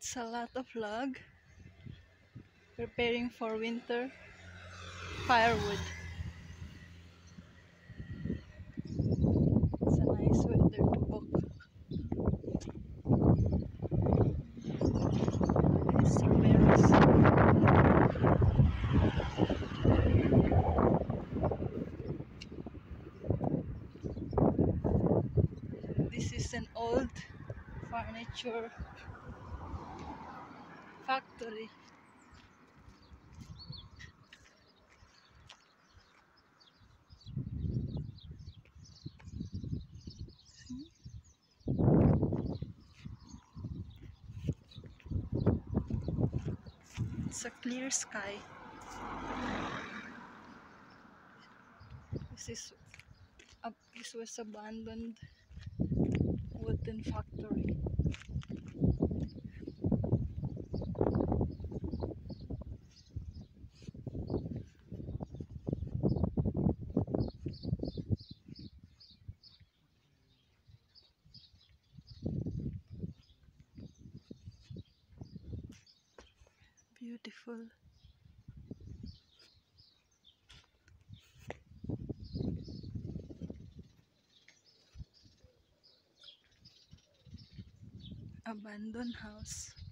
It's a lot of log preparing for winter firewood. It's a nice weather to book. Nice sombreros. This is an old furniture factory. It's a clear sky. This was abandoned wooden factory. Beautiful. Abandoned house.